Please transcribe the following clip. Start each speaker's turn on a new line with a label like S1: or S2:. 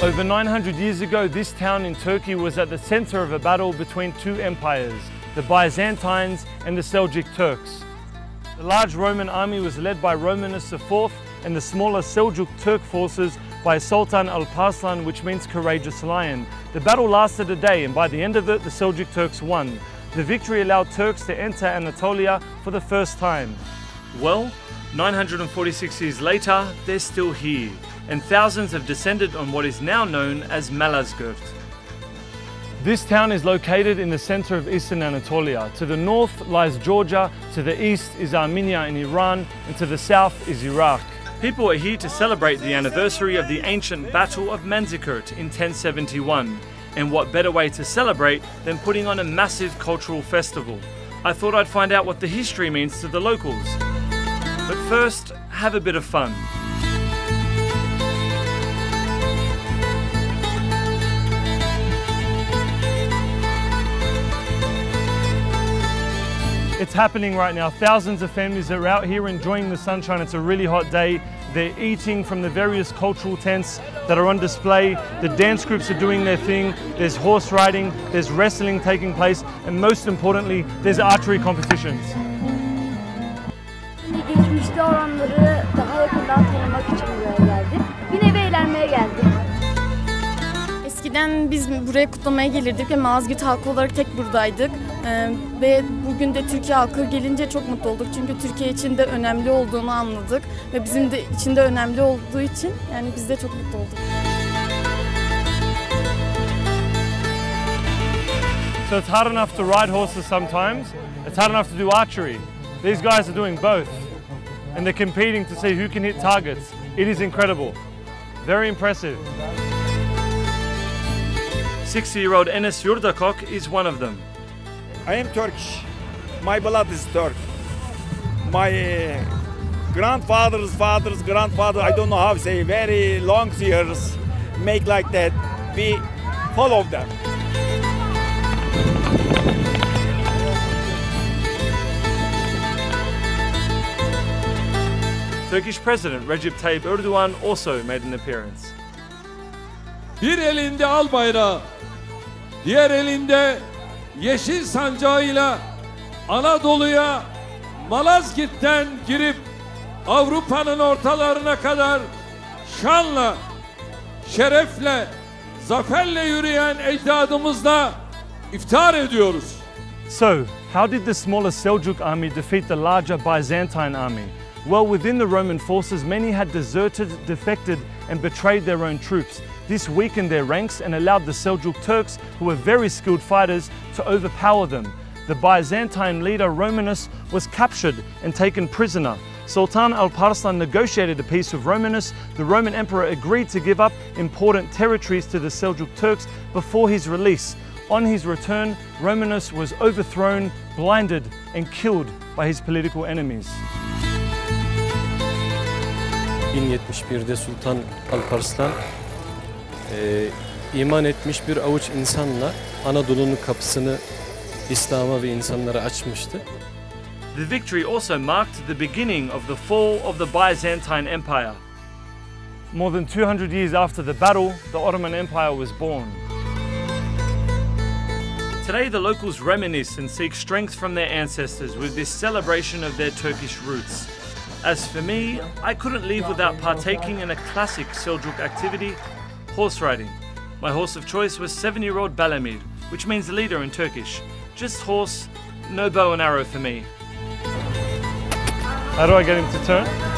S1: Over 900 years ago, this town in Turkey was at the center of a battle between two empires, the Byzantines and the Seljuk Turks. The large Roman army was led by Romanus IV and the smaller Seljuk Turk forces by Sultan Alparslan, which means courageous lion. The battle lasted a day, and by the end of it, the Seljuk Turks won. The victory allowed Turks to enter Anatolia for the first time. Well, 946 years later, they're still here, and thousands have descended on what is now known as Malazgirt. This town is located in the center of eastern Anatolia. To the north lies Georgia, to the east is Armenia and Iran, and to the south is Iraq. People are here to celebrate the anniversary of the ancient Battle of Manzikert in 1071. And what better way to celebrate than putting on a massive cultural festival? I thought I'd find out what the history means to the locals. But first, have a bit of fun. It's happening right now. Thousands of families are out here enjoying the sunshine. It's a really hot day. They're eating from the various cultural tents that are on display. The dance groups are doing their thing. There's horse riding, there's wrestling taking place, and most importantly, there's archery competitions.
S2: Geçmişte olanları daha yakından tanımak için buraya geldik. Bir nevi eğlenmeye geldik.
S3: Eskiden biz buraya kutlamaya gelirdik ve Malazgirt halkı olarak tek buradaydık. Ve bugün de Türkiye halkı gelince çok mutlu olduk. Çünkü Türkiye için de önemli olduğunu anladık. Ve bizim de için de önemli olduğu için yani biz de çok mutlu olduk.
S1: So it's hard enough to ride horses sometimes. It's hard enough to do archery. These guys are doing both. And they're competing to see who can hit targets. It is incredible. Very impressive. 60-year-old Enes Yurdakok is one of them.
S4: I am Turkish. My blood is Turk. My grandfather's grandfather, I don't know how to say, very long years make like that. We follow them.
S1: Turkish President Recep Tayyip Erdogan also made an appearance.
S5: Bir elinde al bayrağı, diğer elinde yeşil sancağıyla Anadolu'ya Malazgirt'ten girip Avrupa'nın ortalarına kadar şanla, şerefle, zaferle yürüyen ecdadımızla iftar ediyoruz.
S1: So, how did the smaller Seljuk army defeat the larger Byzantine army? Well, within the Roman forces, many had deserted, defected, and betrayed their own troops. This weakened their ranks and allowed the Seljuk Turks, who were very skilled fighters, to overpower them. The Byzantine leader Romanus was captured and taken prisoner. Sultan Alparslan negotiated a peace with Romanus. The Roman emperor agreed to give up important territories to the Seljuk Turks before his release. On his return, Romanus was overthrown, blinded, and killed by his political enemies.
S6: 1071'de Sultan Alparslan iman etmiş bir avuç insanla Anadolu'nun kapısını İslam'a ve insanlara açmıştı.
S1: The victory also marked the beginning of the fall of the Byzantine Empire. More than 200 years after the battle, the Ottoman Empire was born. Today, the locals reminisce and seek strength from their ancestors with this celebration of their Turkish roots. As for me, I couldn't leave without partaking in a classic Seljuk activity, horse riding. My horse of choice was 7-year-old Balamir, which means leader in Turkish. Just horse, no bow and arrow for me. How do I get him to turn?